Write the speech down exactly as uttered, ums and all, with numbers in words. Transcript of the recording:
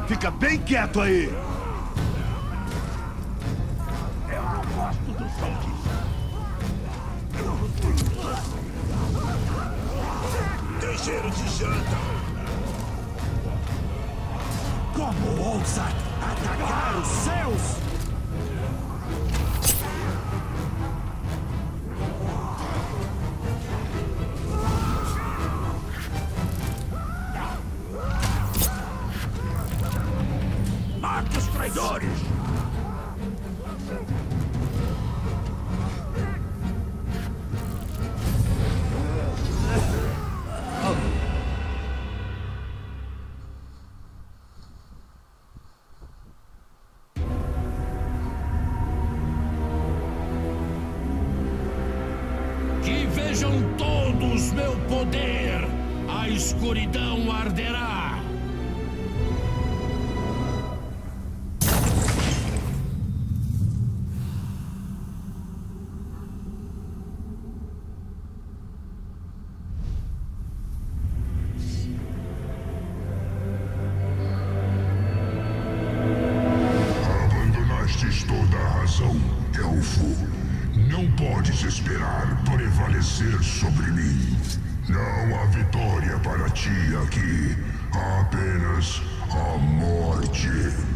Fica bem quieto aí! Eu não gosto do som disso. Tem cheiro de janta. Como ousa atacar os céus? Mate os traidores! Que vejam todos meu poder! A escuridão arderá! Abandonastes toda a razão, Elfo. Não podes esperar prevalecer sobre mim. Não há vitória para ti aqui. Há apenas a morte.